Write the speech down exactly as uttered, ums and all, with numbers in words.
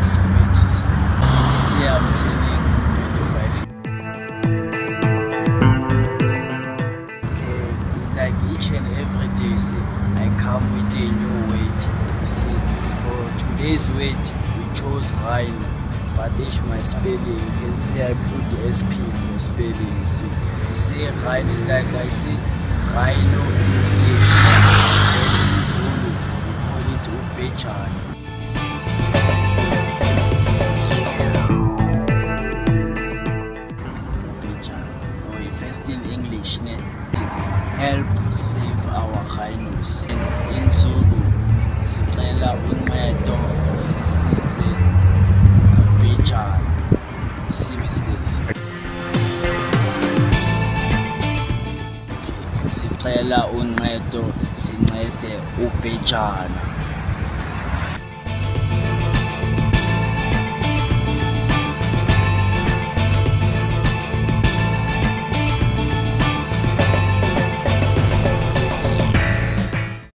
so bad to see. See, I'm turning twenty-five. Okay, it's like each and every day, you see, I come with a new weight. You see, for today's weight, we chose rhino. But it's my spelling. You can see I put S P for spelling. You see, you see, rhino is like I say rhino in English. In Zulu, we call it ubechane. In English, ne? Help save our rhinos. In, in Zulu, sicela uncedo sisize ubechane. See mistakes. Okay, sicela uncedo sincede ubechane.